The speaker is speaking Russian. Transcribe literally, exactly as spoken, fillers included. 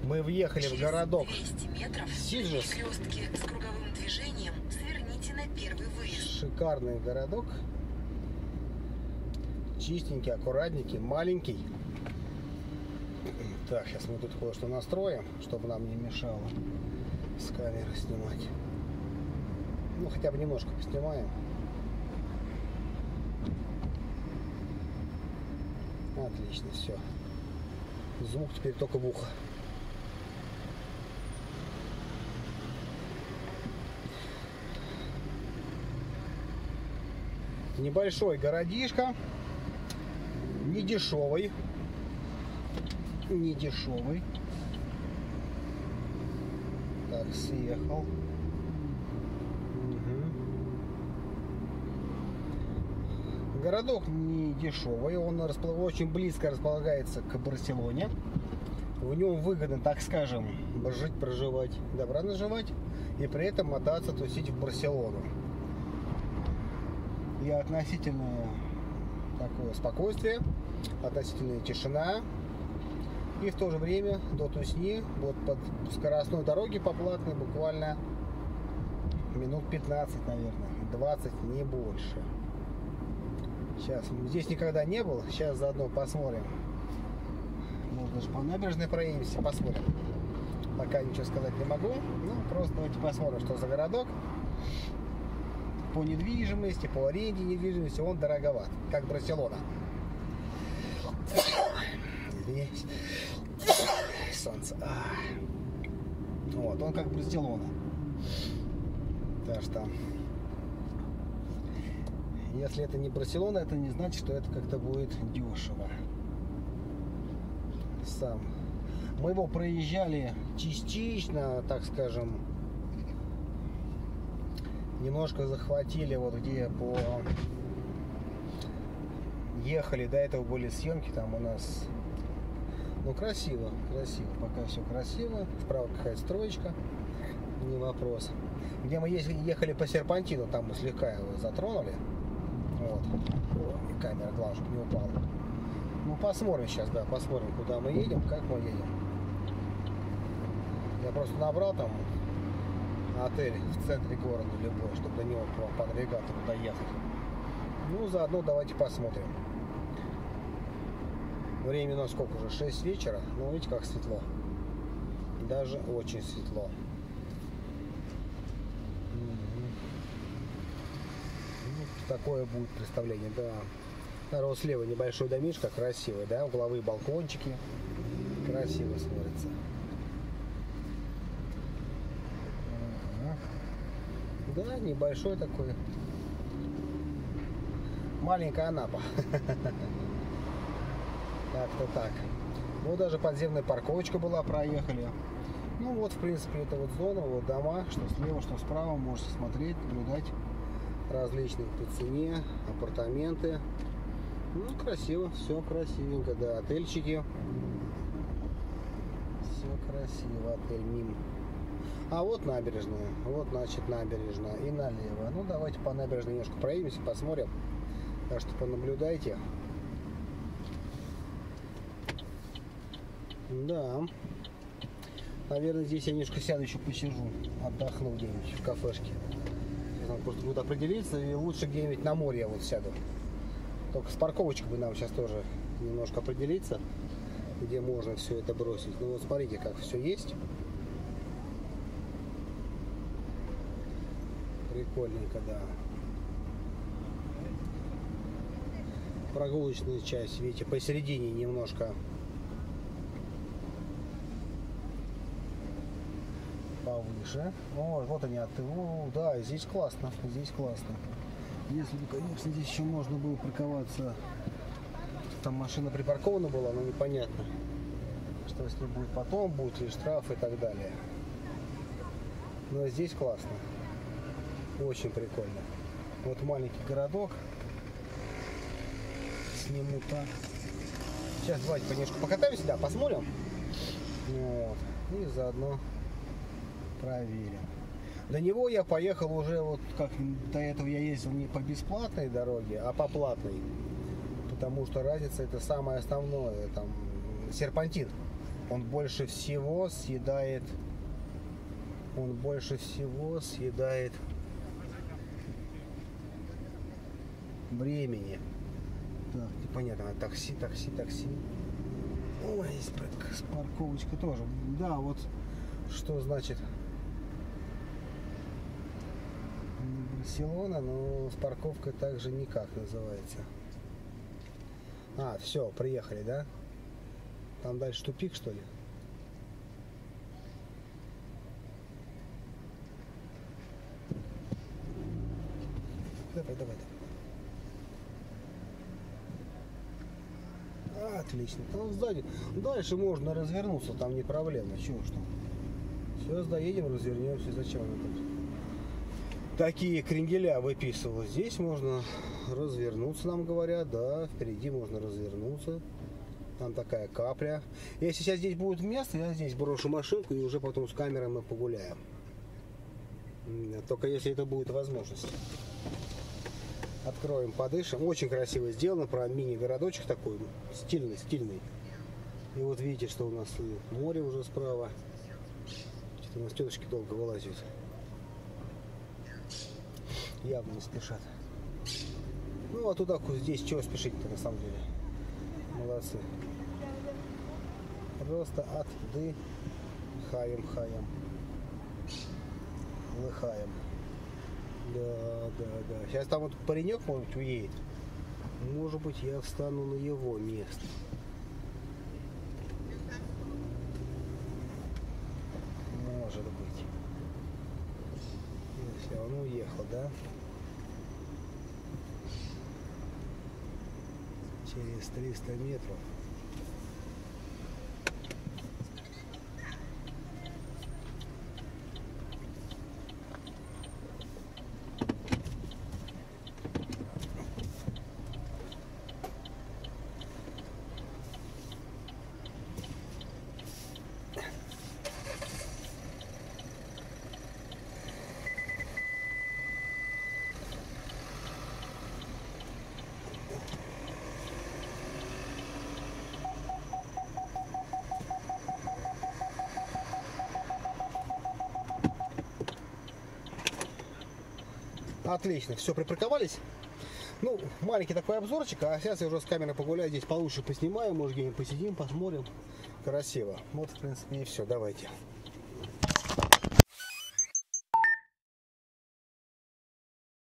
Мы въехали в городок Сиджес. Шикарный городок. Чистенький, аккуратненький, маленький. Так, сейчас мы тут кое-что настроим, чтобы нам не мешало с камеры снимать. Ну, хотя бы немножко поснимаем. Отлично, все. Звук теперь только в ухо. Небольшой городишко, не дешевый, не дешевый. Так, съехал. Угу. Городок не дешевый, он очень близко располагается к Барселоне. В нем выгодно, так скажем, жить, проживать, добра наживать и при этом мотаться, тусить в Барселону. И относительное такое спокойствие, относительная тишина. И в то же время до Тусни, вот под скоростной дороге по платной, буквально минут пятнадцать, наверное, двадцать, не больше. Сейчас, здесь никогда не был, сейчас заодно посмотрим. Может, даже по набережной проедемся, посмотрим. Пока ничего сказать не могу, ну просто давайте посмотрим, что за городок. По недвижимости, по аренде недвижимости он дороговат, как Барселона. Извиняюсь. Солнце. Вот, он как Барселона. Так что, если это не Барселона, это не значит, что это как-то будет дешево. Сам. Мы его проезжали частично, так скажем. Немножко захватили, вот где по ехали, до этого были съемки, там у нас, ну, красиво, красиво, пока все красиво, справа какая-то строечка, не вопрос. Где мы ехали по серпантину, там мы слегка его затронули, вот. О, и камера, главное, чтобы не упала. Ну, посмотрим сейчас, да, посмотрим, куда мы едем, как мы едем. Я просто набрал там отель в центре города любой, чтобы до него по навигатору доехать. Ну, заодно давайте посмотрим. Время у нас сколько уже? шесть вечера. Ну, видите, как светло. Даже очень светло. Ну, такое будет представление, да. Наверное, вот слева небольшой домишко, красивый, да, угловые балкончики. Красиво смотрится. Да, небольшой такой. Маленькая Анапа. Как-то так. Вот даже подземная парковочка была, проехали. Ну вот, в принципе, это вот зона, вот дома, что слева, что справа, можете смотреть, наблюдать различные по цене, апартаменты. Ну, красиво, все красивенько, да, отельчики. Все красиво, отель Мим. А вот набережная, вот, значит, набережная и налево. Ну, давайте по набережной немножко проедемся, посмотрим. Так что понаблюдайте. Да. Наверное, здесь я немножко сяду, еще посижу, отдохну где-нибудь в кафешке. Нам просто буду определиться, и лучше где-нибудь на море я вот сяду. Только с парковочкой бы нам сейчас тоже немножко определиться, где можно все это бросить. Ну вот смотрите, как все есть. Прикольненько, да. Прогулочная часть, видите, посередине немножко повыше. О, вот они от его. Да, здесь классно, здесь классно. Если бы, конечно, здесь еще можно было парковаться. Там машина припаркована была, но непонятно, что если будет потом, будет ли штраф и так далее. Но здесь классно. Очень прикольно. Вот маленький городок. Сниму так. Сейчас давайте понемножку покатаемся, да, посмотрим. Вот. И заодно проверим. До него я поехал уже, вот как до этого я ездил не по бесплатной дороге, а по платной. Потому что разница это самое основное. Там серпантин. он больше всего съедает, он больше всего съедает времени. Так, непонятно, такси, такси, такси. Ой, здесь парковочка тоже. Да, вот что значит Барселона, но с парковкой также никак называется. А, все, приехали, да? Там дальше тупик, что ли? Давай, давай, давай. Отлично. Там сзади. Дальше можно развернуться, там не проблема. Чего что? Сейчас доедем, развернемся. Зачем мы тут? Такие кренделя выписывал. Здесь можно развернуться, нам говорят. Да, впереди можно развернуться. Там такая капля. Если сейчас здесь будет место, я здесь брошу машинку и уже потом с камерой мы погуляем. Только если это будет возможность. Откроем, подышим. Очень красиво сделано. Про мини-городочек такой. Стильный, стильный. И вот видите, что у нас море уже справа. Что-то у нас тетушки долго вылазят. Явно не спешат. Ну а туда, здесь чего спешить-то на самом деле. Молодцы. Просто отдыхаем, хаем. Лыхаем. Да, да, да. Сейчас там вот паренек, может быть, уедет. Может быть, я встану на его место. Может быть. Если он уехал, да? Через триста метров. Отлично, все, припарковались. Ну, маленький такой обзорчик, а сейчас я уже с камерой погуляю, здесь получше поснимаю, может где-нибудь посидим, посмотрим. Красиво. Вот, в принципе, и все. Давайте.